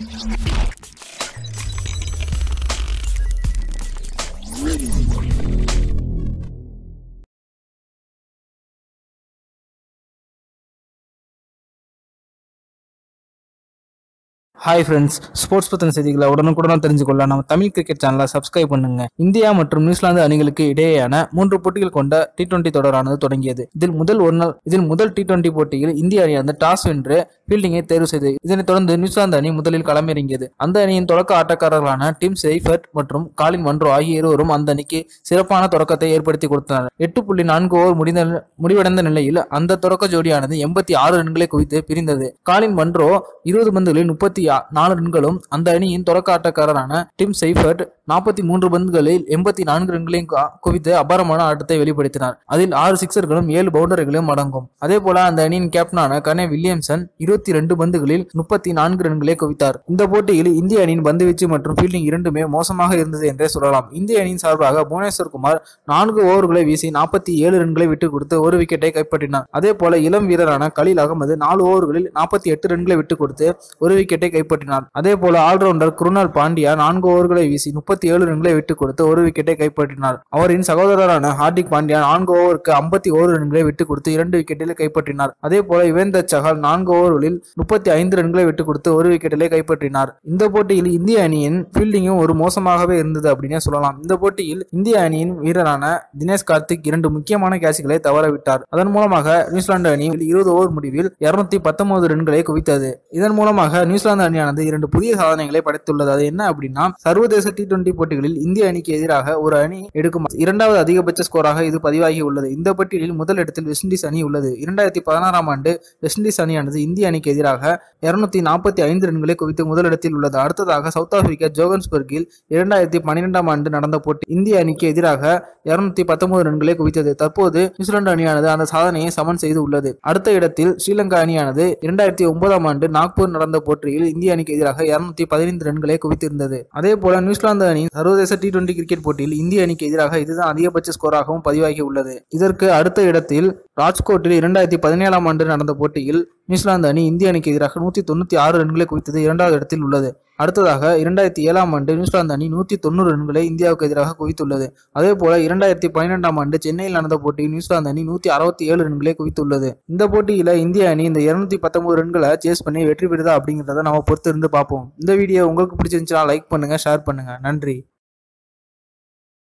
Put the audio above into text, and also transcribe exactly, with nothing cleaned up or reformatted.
Hi friends, sports பத்தின செய்திகளை உடனுக்குடன் தெரிஞ்சுக்கொள்ள நம்ம தமிழ் கிரிக்கெட் சேனலை சப்ஸ்கிரைப் பண்ணுங்க. இந்தியா மற்றும் நியூசிலாந்து அணிகளுக்கு இடையேயான மூன்று போட்டிகள் கொண்ட டி டுவெண்டி தொடரானது தொடங்கியது. இதில் முதல் ஒரு நாள் இதில் முதல் டி டுவெண்டி போட்டியில் இந்திய அணியானது டாஸ் வென்று ஃபீல்டிங்கை தேர்வு செய்தது. இதனைத் தொடர்ந்து நியூசிலாந்து அணி முதலில் களமிறங்கியது. அந்த அணியின் தொடக்க ஆட்டக்காரர்களான டிம் செய்ஃபர்ட் மற்றும் காலின் மன்றோ ஆகிய இருவரும் அந்த அணிக்கு சிறப்பான தொடக்கத்தை ஏற்படுத்தி கொடுத்தனர். எட்டு புள்ளி நான்கு ஓவர் முடிந்த முடிவடைந்த நிலையில் அந்த தொடக்க ஜோடியானது எண்பத்தி ஆறு ரன்களை குவித்து பிரிந்தது. காலின் மன்றோ இருபது பந்துகளில் முப்பத்தி நாலு ரன்களும் அந்த அணியின் தொடக்க ஆட்டக்காரரான டிம் செய்ஃபர்ட் நாற்பத்தி மூன்று பந்துகளில் எண்பத்தி நான்கு ரன்களையும் குவித்து அபாரமான ஆட்டத்தை வெளிப்படுத்தினார். அதில் ஆறு சிக்சர்களும் ஏழு பவுண்டரிகளும் அடங்கும். அதே போல அந்த அணியின் கேப்டனான கனே வில்லியம்சன் இருபத்தி ரெண்டு பந்துகளில் முப்பத்தி நான்கு ரன்களை குவித்தார். இந்த போட்டியில் இந்திய அணியின் பந்துவீச்சு மற்றும் ஃபீல்டிங் இரண்டுமே மோசமாக இருந்தது என்றே சொல்லலாம். இந்திய அணியின் சார்பாக புவனேஸ்வர் குமார் நான்கு ஓவர்களை வீசி நாற்பத்தி ஏழு ரன்களை விட்டுக் கொடுத்து ஒரு விக்கெட்டை கைப்பற்றினார். அதே போல இளம் வீரரான கலீல் அகமது நாலு ஓவர்களில் நாற்பத்தி எட்டு ரன்களை விட்டுக் கொடுத்து ஒரு விக்கெட்டை கைப்பற்றினார். அதே போல ஆல்ரவுண்டர் குருணால் பாண்டியா நான்கு ஓவர்களை வீசி முப்பத்தி ஏழு ரன்களை விட்டுக் கொடுத்து ஒரு விக்கெட்டை கைப்பற்றினார். அவரின் சகோதரரான ஹார்திக் பாண்டியா நான்கு ஓவருக்கு ஐம்பத்தி ஒரு ரன்களை விட்டுக் கொடுத்து இரண்டு விக்கெட்டில் கைப்பற்றினார். அதே போல யுவேந்தர் சஹால் நான்கு ஓவர்களில் முப்பத்தி ஐந்து ரன்களை விட்டுக் கொடுத்து ஒரு விக்கெட்டிலே கைப்பற்றினார். இந்த போட்டியில் இந்திய அணியின் ஃபீல்டிங்கும் ஒரு மோசமாகவே இருந்தது அப்படின்னே சொல்லலாம். இந்த போட்டியில் இந்திய அணியின் வீரரான தினேஷ் கார்த்திக் இரண்டு முக்கியமான கேட்சுகளை தவறவிட்டார். அதன் மூலமாக நியூசிலாந்து அணி இருபது ஓவர் முடிவில் இருநூத்தி பத்தொன்பது ரன்களை குவித்தது. இதன் மூலமாக நியூசிலாந்து அணியானது இரண்டு புதிய சாதனைகளை படைத்துள்ளது. அது என்ன அப்படின்னா, சர்வதேச டி டுவெண்டி போட்டிகளில் இந்திய அணிக்கு எதிராக ஒரு அணி எடுக்கும் இரண்டாவது அதிகபட்ச ஸ்கோராக இது பதிவாகி உள்ளது. இந்த பட்டியலில் முதல் இடத்தில் வெஸ்ட் இண்டீஸ் அணி உள்ளது. இரண்டாயிரத்தி பதினாறாம் ஆண்டு வெஸ்ட் இண்டீஸ் அணியானது இந்திய அணிக்கு எதிராக இருநூத்தி நாற்பத்தி ஐந்து ரன்களை குவித்து முதலிடத்தில் உள்ளது. அடுத்ததாக சவுத் ஆப்பிரிக்கா ஜோகன்ஸ்பர்கில் இரண்டாயிரத்தி பன்னிரெண்டாம் ஆண்டு நடந்த போட்டி இந்திய அணிக்கு எதிராக இருநூத்தி பத்தொன்பது ரன்களை குவித்தது. தற்போது நியூசிலாந்து அணியானது அந்த சாதனையை சமன் செய்து உள்ளது. அடுத்த இடத்தில் ஸ்ரீலங்கா அணியானது இரண்டாயிரத்தி ஒன்பதாம் ஆண்டு நாக்பூர் நடந்த போட்டியில் இந்திய அணிக்கு எதிராக இருநூத்தி பதினைந்து ரன்களை குவித்திருந்தது. அதே போல நியூசிலாந்து அணி சர்வதேச டி டுவெண்டி கிரிக்கெட் போட்டியில் இந்திய அணிக்கு எதிராக இதுதான் அதிகபட்ச ஸ்கோராகவும் பதிவாகி உள்ளது. இதற்கு அடுத்த இடத்தில் ராஜ்கோட்டில் இரண்டாயிரத்தி பதினேழாம் ஆண்டு நடந்த போட்டியில் நியூசிலாந்து அணி இந்திய அணிக்கு எதிராக நூத்தி தொண்ணூத்தி ஆறு ரன்களை குவித்தது இரண்டாவது இடத்தில் உள்ளது. அடுத்ததாக இரண்டாயிரத்தி ஏழாம் ஆண்டு நியூசிலாந்து அணி நூத்தி தொண்ணூறு ரன்களை இந்தியாவுக்கு எதிராக குவித்துள்ளது. அதே போல இரண்டாயிரத்தி பன்னிரெண்டாம் ஆண்டு சென்னையில் நடந்த போட்டியில் நியூசிலாந்து அணி நூத்தி அறுபத்தி ஏழு ரன்களை குவித்துள்ளது. இந்த போட்டியில இந்திய அணி இந்த இருநூத்தி பத்தொன்பது ரன்களை சேஸ் பண்ணி வெற்றி பெறுதா அப்படிங்கிறத நம்ம பொறுத்து இருந்து பார்ப்போம். இந்த வீடியோ உங்களுக்கு பிடிச்சிருந்துச்சுன்னா லைக் பண்ணுங்க, ஷேர் பண்ணுங்க. நன்றி.